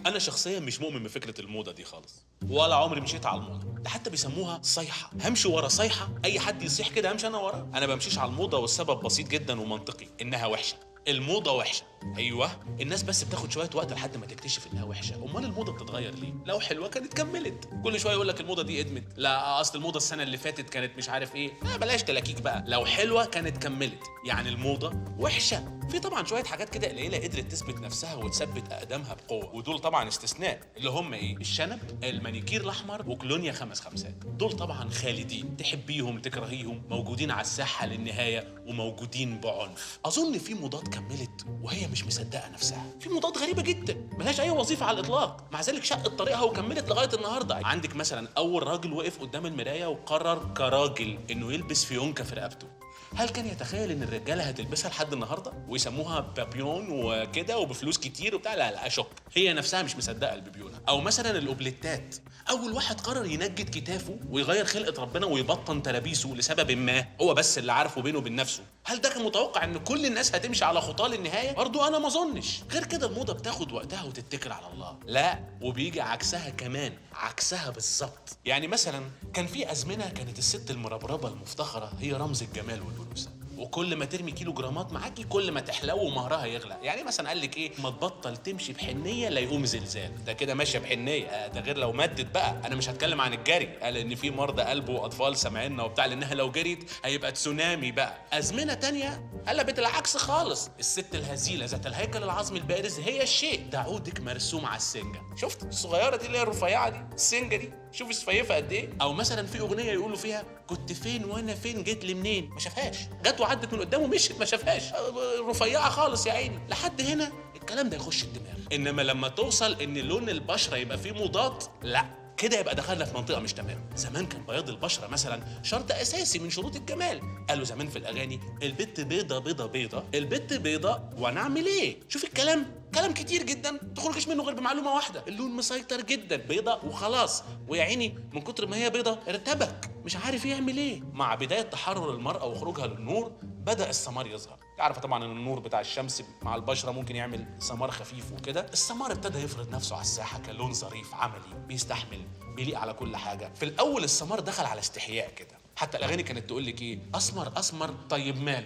انا شخصيا مش مؤمن بفكره الموضه دي خالص، ولا عمري مشيت على الموضه. ده حتى بيسموها صيحه، همشي ورا صيحه، اي حد يصيح كده همشي انا وراه. انا بمشيش على الموضه والسبب بسيط جدا ومنطقي، انها وحشه. الموضه وحشه، ايوه. الناس بس بتاخد شويه وقت لحد ما تكتشف انها وحشه. امال الموضه بتتغير ليه؟ لو حلوه كانت كملت. كل شويه يقول لك الموضه دي ادمت، لا اصل الموضه السنه اللي فاتت كانت مش عارف ايه. لا بلاش تلاكيك بقى، لو حلوه كانت كملت. يعني الموضه وحشه. في طبعا شويه حاجات كده قليله قدرت تثبت نفسها وتثبت اقدامها بقوه، ودول طبعا استثناء، اللي هم ايه؟ الشنب، المانيكير الاحمر، وكلونيا 5 خمسات. دول طبعا خالدين، تحبيهم تكرهيهم، موجودين على الساحه للنهايه وموجودين بعنف. اظن في موضات كملت وهي مش مصدقه نفسها، في موضات غريبه جدا ملهاش اي وظيفه على الاطلاق، مع ذلك شقت طريقها وكملت لغايه النهارده. عندك مثلا اول راجل وقف قدام المرايه وقرر كراجل انه يلبس فيونكه في رقبته. هل كان يتخيل ان الرجاله هتلبسها لحد النهارده ويسموها بابيون وكده وبفلوس كتير وبتاع؟ لا لا، اشك هي نفسها مش مصدقه البيبيونه. او مثلا الاوبليتات، اول واحد قرر ينجد كتافه ويغير خلقه ربنا ويبطن ترابيسه لسبب ما هو بس اللي عارفه بينه وبين نفسه. هل ده كان متوقع ان كل الناس هتمشي على خطاه للنهايه؟ برضو انا ما اظنش. غير كده الموضه بتاخد وقتها وتتكل على الله. لا، وبيجي عكسها كمان، عكسها بالظبط. يعني مثلا كان في ازمنه كانت الست المربربه المفتخره هي رمز الجمال والانوثه، وكل ما ترمي كيلو جرامات معاكي كل ما تحلو ومهرها يغلى. يعني مثلا قال لك ايه؟ ما تبطل تمشي بحنيه لا يقوم زلزال. ده كده ماشيه بحنيه، ده غير لو مدت بقى. انا مش هتكلم عن الجري، قال ان في مرضى قلب واطفال سامعيننا وبتاع، لانها لو جريت هيبقى تسونامي بقى. ازمنه تانية قلبت العكس خالص. الست الهزيله ذات الهيكل العظمي البارز هي الشيء، ده عودك مرسوم على السنجه. شفت الصغيره دي اللي هي الرفيعه دي، السنجه دي، شوفي صفيفه قد ايه. او مثلا في اغنيه يقولوا فيها كنت فين وانا فين جيت لي منين، ما شافهاش، جت وعدت من قدامه مشيت ما شافهاش، رفيعه خالص يا عيني. لحد هنا الكلام ده يخش الدماغ، انما لما توصل ان لون البشره يبقى فيه مضاد، لا كده يبقى دخلنا في منطقه مش تمام. زمان كان بياض البشره مثلا شرط اساسي من شروط الجمال. قالوا زمان في الاغاني البت بيضه بيضه بيضه، البت بيضه وانا اعمل ايه؟ شوف الكلام، كلام كتير جدا تخرجش منه غير بمعلومه واحده، اللون مسيطر جدا، بيضه وخلاص. ويا عيني من كتر ما هي بيضه ارتبك مش عارف يعمل ايه. مع بدايه تحرر المراه وخروجها للنور بدا السمار يظهر. عارفه طبعا ان النور بتاع الشمس مع البشره ممكن يعمل سمار خفيف وكده. السمار ابتدى يفرض نفسه على الساحه كلون ظريف عملي بيستحمل بيليق على كل حاجه. في الاول السمار دخل على استحياء كده، حتى الاغاني كانت تقول لك ايه؟ اسمر اسمر طيب ماله.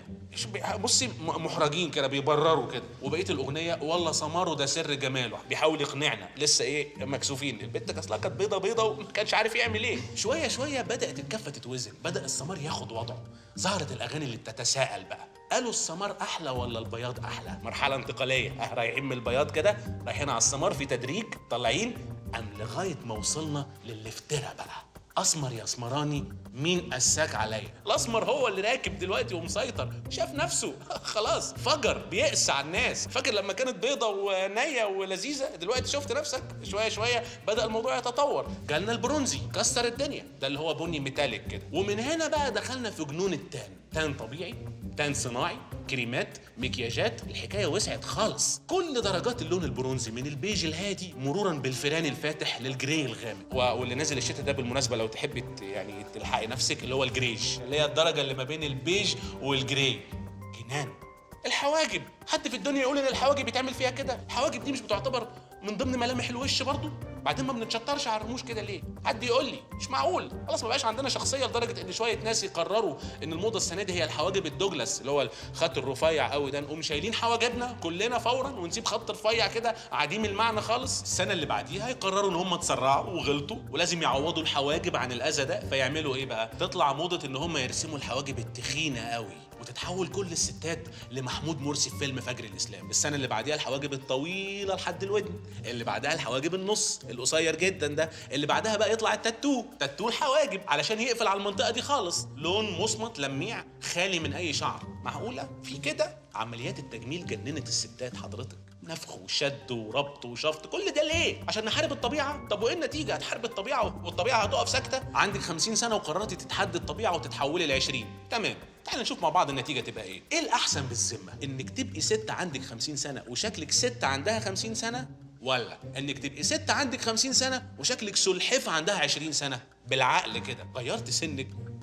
بصي محرجين كده بيبرروا كده. وبقيه الاغنيه والله سماره ده سر جماله، بيحاول يقنعنا لسه ايه مكسوفين. البنت اصلها كانت بيضه بيضه وما كانش عارف يعمل ايه. شويه شويه بدات الكفه تتوزن، بدا السمار ياخد وضعه. ظهرت الاغاني اللي بتتساءل بقى، قالوا السمار احلى ولا البياض احلى؟ مرحله انتقاليه، رايحين من البياض كده رايحين على السمار في تدريج، طالعين لغايه ما وصلنا للافتراء بقى. اسمر يا اسمراني مين قساك عليا؟ الاسمر هو اللي راكب دلوقتي ومسيطر، شاف نفسه خلاص فجر، بيقس على الناس. فاكر لما كانت بيضه ونيه ولذيذه؟ دلوقتي شفت نفسك. شويه شويه بدا الموضوع يتطور، جالنا البرونزي كسر الدنيا، ده اللي هو بني ميتاليك كده. ومن هنا بقى دخلنا في جنون التان، تان طبيعي، تان صناعي، كريمات، مكياجات. الحكايه وسعت خالص. كل درجات اللون البرونزي من البيج الهادي مرورا بالفران الفاتح للجراي الغامق. واللي نازل الشتاء ده بالمناسبه لو تحبي يعني تلحقي نفسك اللي هو الجريج، اللي هي الدرجه اللي ما بين البيج والجراي. جنان. الحواجب، حد في الدنيا يقول ان الحواجب يتعمل فيها كده؟ الحواجب دي مش بتعتبر من ضمن ملامح الوش برضو؟ بعدين ما بنتشطرش على الرموش كده ليه؟ حد يقول لي مش معقول. خلاص ما بقاش عندنا شخصيه لدرجه ان شويه ناس يقرروا ان الموضه السنه دي هي الحواجب الدوجلاس اللي هو الخط الرفيع قوي ده، نقوم شايلين حواجبنا كلنا فورا ونسيب خط رفيع كده عديم المعنى خالص. السنه اللي بعديها يقرروا ان هم اتسرعوا وغلطوا ولازم يعوضوا الحواجب عن الاذى ده، فيعملوا ايه بقى؟ تطلع موضه ان هم يرسموا الحواجب التخينه قوي وتتحول كل الستات لمحمود مرسي في فيلم فجر الاسلام. السنه اللي بعديها الحواجب الطويله لحد الودن، اللي بعدها الحواجب النص القصير جدا ده، اللي بعدها بقى يطلع التاتو، تاتو الحواجب علشان يقفل على المنطقه دي خالص، لون مصمت لميع خالي من اي شعر. معقوله في كده؟ عمليات التجميل جننت الستات حضرتك، نفخ وشد وربط وشفط، كل ده ليه؟ عشان نحارب الطبيعه؟ طب وايه النتيجه؟ هتحارب الطبيعه والطبيعه هتقف ساكته؟ عندك 50 سنه وقررتي تتحدي الطبيعه وتتحولي ل20، تمام. تعال نشوف مع بعض النتيجه تبقى ايه. ايه الاحسن بالذمه؟ انك تبقي ست عندك 50 سنه وشكلك ست عندها 50 سنه، ولا انك تبقي ست عندك 50 سنه وشكلك سلحفه عندها 20 سنه؟ بالعقل كده غيرت سنك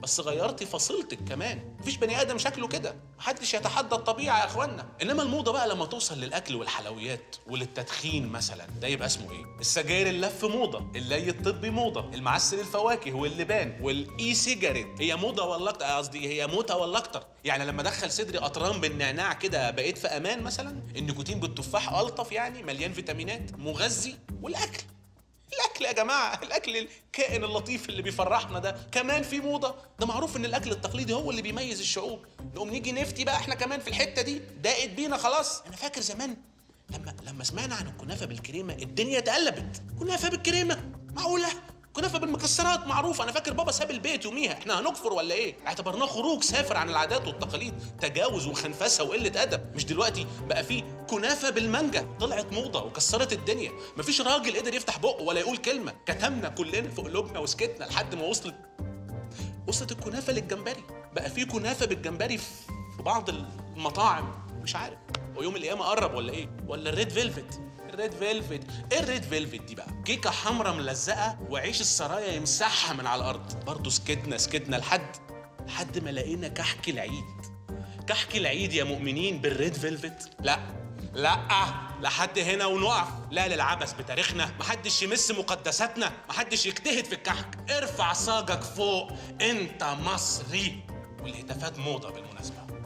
بس غيرتي فصيلتك كمان. مفيش بني ادم شكله كده، محدش يتحدى الطبيعه يا اخوانا. انما الموضه بقى لما توصل للاكل والحلويات وللتدخين مثلا، ده يبقى اسمه ايه؟ السجاير اللف موضه، اللي الطبي موضه، المعسل الفواكه واللبان والاي سيجاريت هي موضه ولا اكتر، قصدي هي موته ولا اكتر. يعني لما ادخل صدري قطران بالنعناع كده بقيت في امان مثلا. النيكوتين بالتفاح الطف، يعني مليان فيتامينات مغذي. والاكل، الاكل يا جماعه، الاكل الكائن اللطيف اللي بيفرحنا ده كمان في موضه. ده معروف ان الاكل التقليدي هو اللي بيميز الشعوب. نقوم نيجي نفتي بقى احنا كمان في الحته دي، ضاقت بينا خلاص. انا فاكر زمان لما سمعنا عن الكنافه بالكريمه الدنيا اتقلبت. كنافه بالكريمه؟ معقوله؟ كنافه بالمكسرات معروفه. انا فاكر بابا ساب البيت يوميها، احنا هنكفر ولا ايه؟ اعتبرناه خروج سافر عن العادات والتقاليد، تجاوز وخنفسه وقله ادب. مش دلوقتي بقى في كنافه بالمانجا طلعت موضه وكسرت الدنيا؟ مفيش راجل قدر يفتح بقه ولا يقول كلمه، كتمنا كلنا في قلوبنا وسكتنا لحد ما وصلت الكنافه للجمبري. بقى في كنافه بالجمبري في بعض المطاعم. مش عارف ويوم القيامه قرب ولا ايه؟ ولا الريد فيلفت؟ الريد فيلفت ايه؟ الريد فيلفت دي بقى كيكه حمراء ملزقه وعيش السرايا يمسحها من على الارض. برضه سكتنا لحد ما لقينا كحك العيد. كحك العيد يا مؤمنين بالريد فيلفت. لا لحد هنا ونقف. لا للعبث بتاريخنا، محدش يمس مقدساتنا، محدش يجتهد في الكحك. ارفع صاجك فوق، انت مصري. والهتافات موضه بالمناسبه.